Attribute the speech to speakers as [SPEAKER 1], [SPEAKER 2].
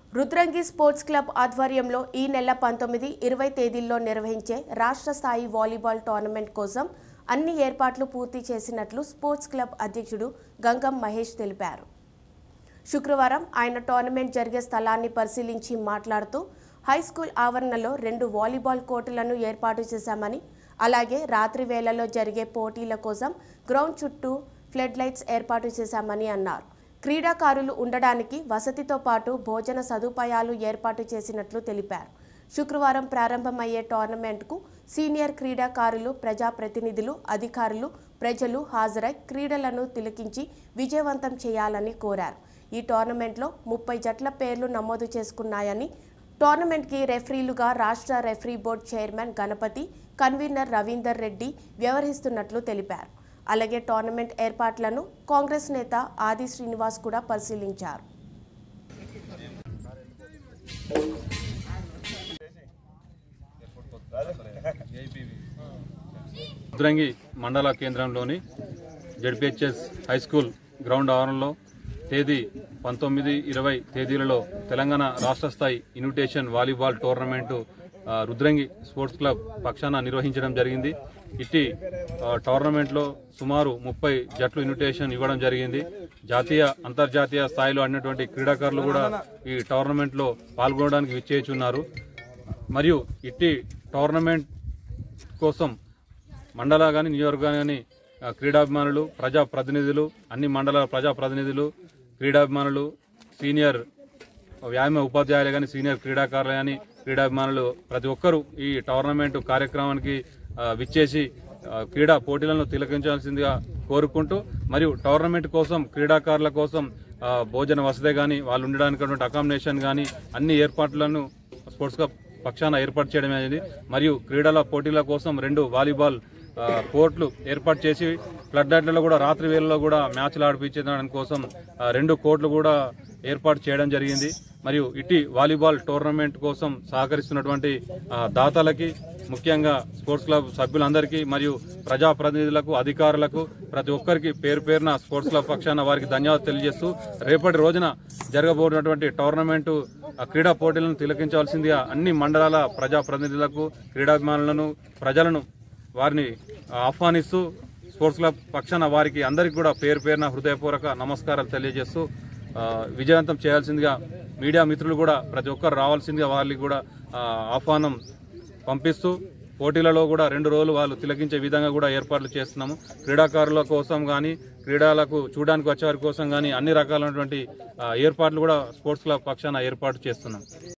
[SPEAKER 1] Rudrangi sports club ఆధ్వర్యంలో ఈ నెల 19, 20 తేదీల్లో నిర్వహించే రాష్ట్ర స్థాయి వాలీబాల్ టోర్నమెంట్ కోసం అన్ని ఏర్పాట్లు పూర్తి చేసినట్లు స్పోర్ట్స్ క్లబ్ అధ్యక్షుడు గంగం మహేష్ తెలిపారు. శుక్రవారం ఆయన టోర్నమెంట్ జరిగే స్థలాన్ని పరిశీలించి మాట్లాడుతూ హైస్కూల్ ఆవరణలో 2 వాలీబాల్ కోర్టులను ఏర్పాటు చేశామని, అలాగే రాత్రి వేళల్లో జరిగే పోటీల కోసం గ్రౌండ్ చుట్టూ ఫ్లడ్ లైట్స్ ఏర్పాటు చేశామని అన్నారు. క్రీడాకారులు ఉండడానికి వసతితో పాటు భోజన సదుపాయాలు ఏర్పాటు చేసినట్లు తెలిపారు. శుక్రవారం ప్రారంభమయ్యే టోర్నమెంట్కు సీనియర్ క్రీడాకారులు, ప్రజాప్రతినిధులు, అధికారులు, ప్రజలు హాజరై క్రీడలను తిలకించి విజయవంతం చేయాలని కోరారు. ఈ టోర్నమెంట్లో 30 జట్ల పేర్లు నమోదు చేసుకున్నాయని, టోర్నమెంట్కి రెఫరీలుగా రాష్ట్ర referee board chairman Ganapathi, convener Ravinder Reddy వ్యవహరిస్తున్నట్లు తెలిపారు. అలాగే టోర్నమెంట్ ఏర్పాట్లను కాంగ్రెస్ నేత ఆది శ్రీనివాస్ కూడా పరిశీలించారు.
[SPEAKER 2] రుద్రంగి మండల కేంద్రంలోని జెడ్పీహెచ్ఎస్ హైస్కూల్ గ్రౌండ్ ఆవరణలో తేదీ 19, 20 తేదీలలో తెలంగాణ రాష్ట్ర స్థాయి invitation volleyball tournament Rudrangi sports club పక్షాన నిర్వహించడం జరిగింది. ఇట్టి టోర్నమెంట్లో సుమారు 30 జట్లు ఇన్విటేషన్ ఇవ్వడం జరిగింది. జాతీయ, అంతర్జాతీయ స్థాయిలో ఆడినటువంటి క్రీడాకారులు కూడా ఈ టోర్నమెంట్లో పాల్గొనడానికి విచ్చేయుచున్నారు. మరియు ఇట్టి టోర్నమెంట్ కోసం మండల కానీ నియోజకవర్గం కానీ క్రీడాభిమానులు, ప్రజాప్రతినిధులు, అన్ని మండలాల ప్రజాప్రతినిధులు, క్రీడాభిమానులు, సీనియర్ వ్యాయామ ఉపాధ్యాయులు కానీ, సీనియర్ క్రీడాకారులు కానీ, క్రీడాభిమానులు ప్రతి ఒక్కరూ ఈ టోర్నమెంట్ కార్యక్రమానికి విచ్చేసి క్రీడా పోటీలను తిలకించాల్సిందిగా కోరుకుంటూ, మరియు టోర్నమెంట్ కోసం క్రీడాకారుల కోసం భోజన వసతి కానీ, వాళ్ళు ఉండడానికి అకామిడేషన్ కానీ అన్ని ఏర్పాట్లను స్పోర్ట్స్ క్లబ్ పక్షాన ఏర్పాటు చేయడం అనేది, మరియు క్రీడల పోటీల కోసం 2 వాలీబాల్ కోర్టులు ఏర్పాటు చేసి ఫ్లడ్ లైట్లలో కూడా రాత్రి వేళల్లో కూడా మ్యాచ్లు ఆడిపించడానికి కోసం 2 కోర్టులు కూడా ఏర్పాటు చేయడం జరిగింది. మరియు ఇటీ వాలీబాల్ టోర్నమెంట్ కోసం సహకరిస్తున్నటువంటి దాతలకి, ముఖ్యంగా స్పోర్ట్స్ క్లబ్ సభ్యులందరికీ మరియు ప్రజాప్రతినిధులకు, అధికారులకు ప్రతి ఒక్కరికి పేరు పేరున స్పోర్ట్స్ క్లబ్ పక్షాన వారికి ధన్యవాదాలు తెలియజేస్తూ, రేపటి రోజున జరగబోతున్నటువంటి టోర్నమెంటు క్రీడా పోటీలను తిలకించాల్సిందిగా అన్ని మండలాల ప్రజాప్రతినిధులకు, క్రీడాభిమానులను, ప్రజలను వారిని ఆహ్వానిస్తూ స్పోర్ట్స్ క్లబ్ పక్షాన వారికి అందరికీ కూడా పేరు పేరున హృదయపూర్వక నమస్కారాలు తెలియజేస్తూ విజయవంతం చేయాల్సిందిగా మీడియా మిత్రులు కూడా ప్రతి ఒక్కరు రావాల్సిందిగా వారికి కూడా ఆహ్వానం పంపిస్తూ, పోటీలలో కూడా 2 రోజులు వాళ్ళు తిలకించే విధంగా కూడా ఏర్పాట్లు చేస్తున్నాము. క్రీడాకారుల కోసం కానీ, క్రీడలకు చూడడానికి వచ్చే వారి కోసం కానీ అన్ని రకాలైనటువంటి ఏర్పాట్లు కూడా స్పోర్ట్స్ క్లబ్ పక్షాన ఏర్పాటు చేస్తున్నాం.